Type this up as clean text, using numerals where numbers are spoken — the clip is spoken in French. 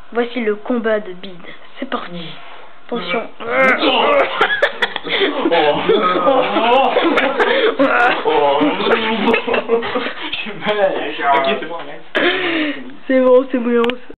Voici le combat de bide. C'est parti. Attention. Ok, c'est bon, C'est bon, c'est bouillant.